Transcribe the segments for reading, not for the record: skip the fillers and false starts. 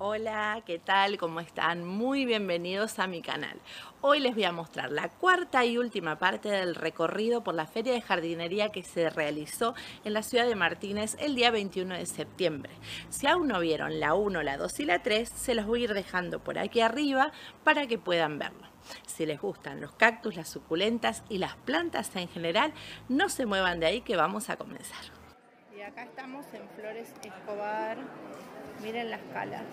Hola, ¿qué tal? ¿Cómo están? Muy bienvenidos a mi canal. Hoy les voy a mostrar la cuarta y última parte del recorrido por la Feria de Jardinería que se realizó en la ciudad de Martínez el día 21 de septiembre. Si aún no vieron la 1, la 2 y la 3, se los voy a ir dejando por aquí arriba para que puedan verlo. Si les gustan los cactus, las suculentas y las plantas en general, no se muevan de ahí que vamos a comenzar. Y acá estamos en Flores Escobar. Miren las calas.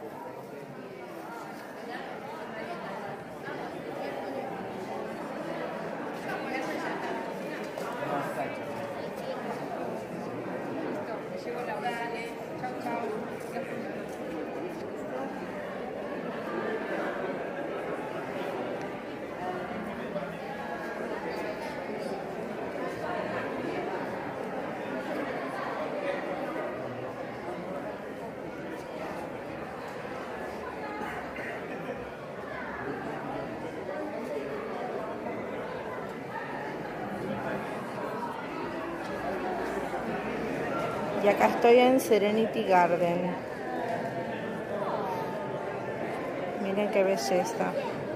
Y acá estoy en Serenity Garden. Miren qué belleza.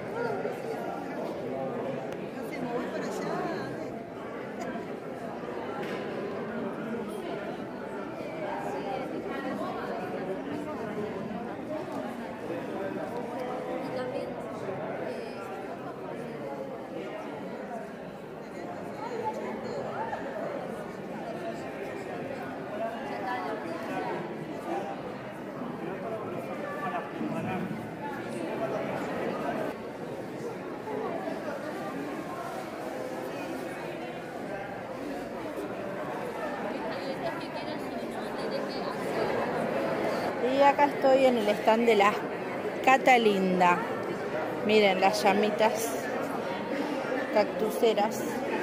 Y acá estoy en el stand de la Catalinda. Miren las llamitas cactuseras.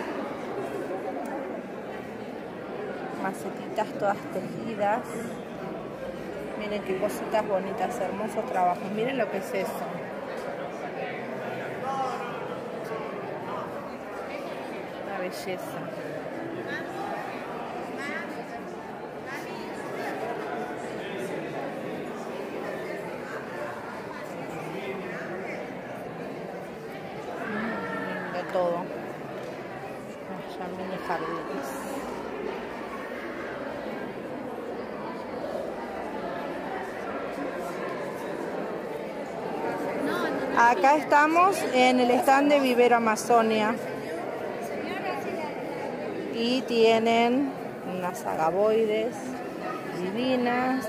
Macetitas todas tejidas. Miren qué cositas bonitas, hermosos trabajos. Miren lo que es eso. Una belleza. Todo. Ya mini jardines. Acá estamos en el stand de Vivero Amazonia. Y tienen unas agaboides divinas.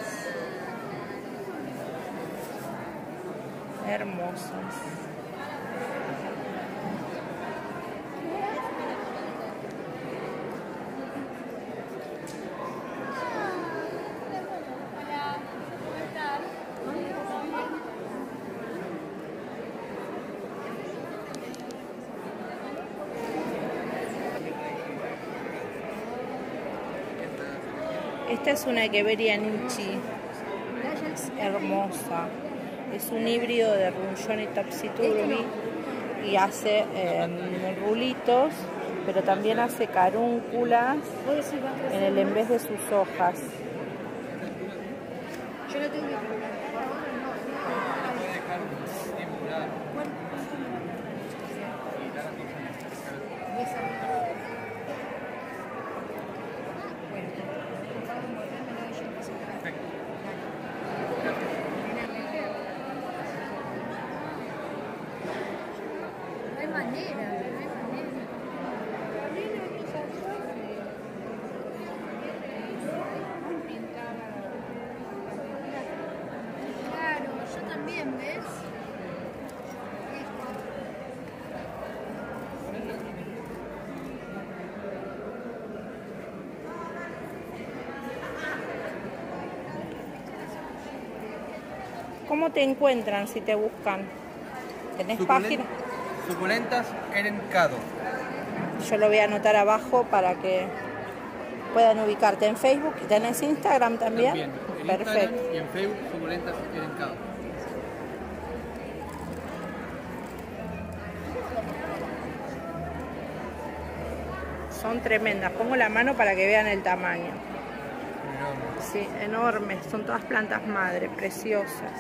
Hermosas. Esta es una Echeveria nichi, es hermosa, es un híbrido de Rungión y Taxiturbi y hace rulitos, pero también hace carúnculas en vez de sus hojas. Yo no tengo ¿Cómo te encuentran si te buscan? ¿Tenés página? Suculentas Erencado. Yo lo voy a anotar abajo para que puedan ubicarte en Facebook. ¿Tenés Instagram también? También, en perfecto. Instagram y en Facebook Suculentas Erencado. Son tremendas. Pongo la mano para que vean el tamaño. enormes. Sí, enormes, son todas plantas madre, preciosas.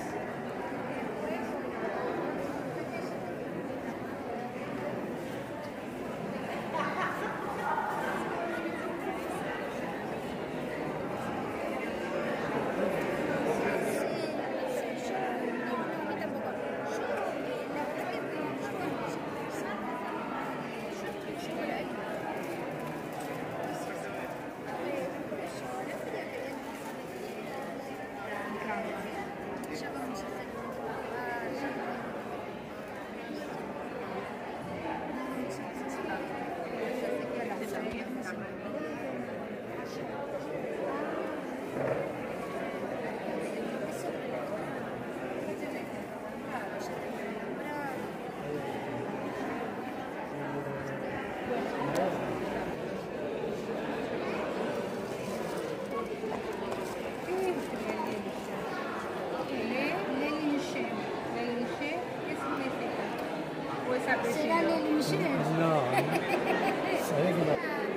¿Será Lely Michel? No, sabés que no.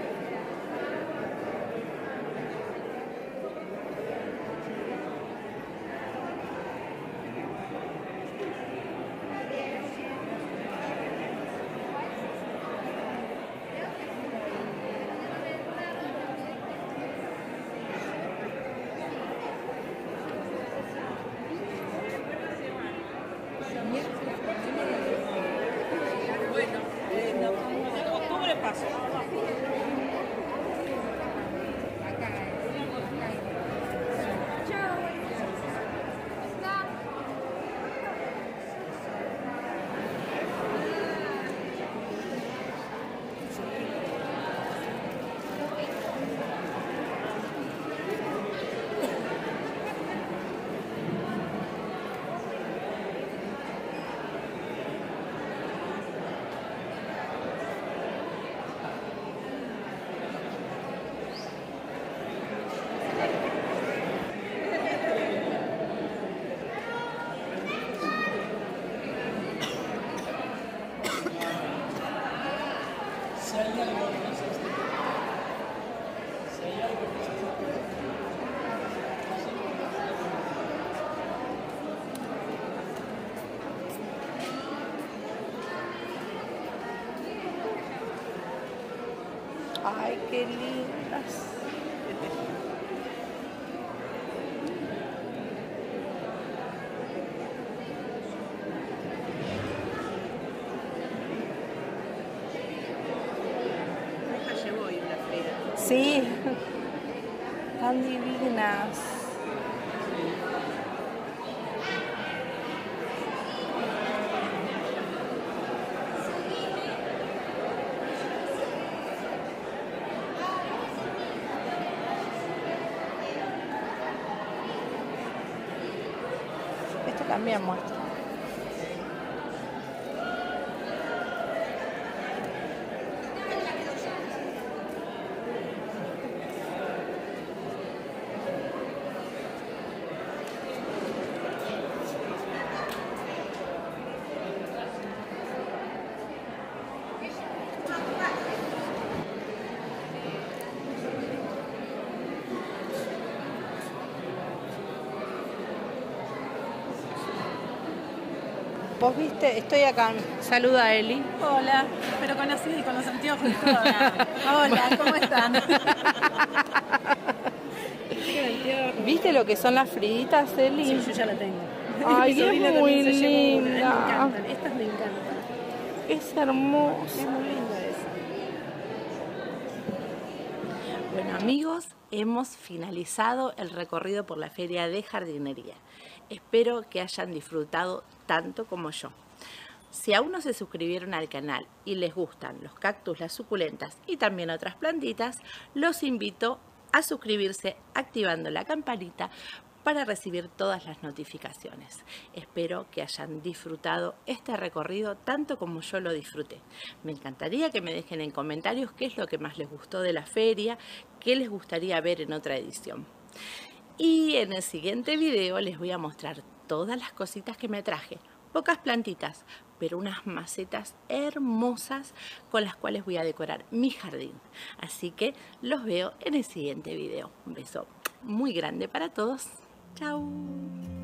Octubre paso. Ay, qué lindas. Esta llevo hoy una feria. Sí, tan divinas. Esto también muestra. Vos viste, estoy acá. Saluda a Eli. Hola, pero conocida y con los anteojos y todo. Hola, ¿cómo están? ¿Viste lo que son las friditas, Eli? Sí, yo ya la tengo. Ay, Mi sobrina es muy también se llevó una. Me linda. encantan, estas me encantan. Es hermosa. Es muy linda esa. Bueno, amigos, hemos finalizado el recorrido por la Feria de Jardinería. Espero que hayan disfrutado tanto como yo. Si aún no se suscribieron al canal y les gustan los cactus, las suculentas y también otras plantitas, los invito a suscribirse activando la campanita para recibir todas las notificaciones. Espero que hayan disfrutado este recorrido tanto como yo lo disfruté. Me encantaría que me dejen en comentarios qué es lo que más les gustó de la feria, qué les gustaría ver en otra edición. Y en el siguiente video les voy a mostrar todas las cositas que me traje. Pocas plantitas, pero unas macetas hermosas con las cuales voy a decorar mi jardín. Así que los veo en el siguiente video. Un beso muy grande para todos. Chau.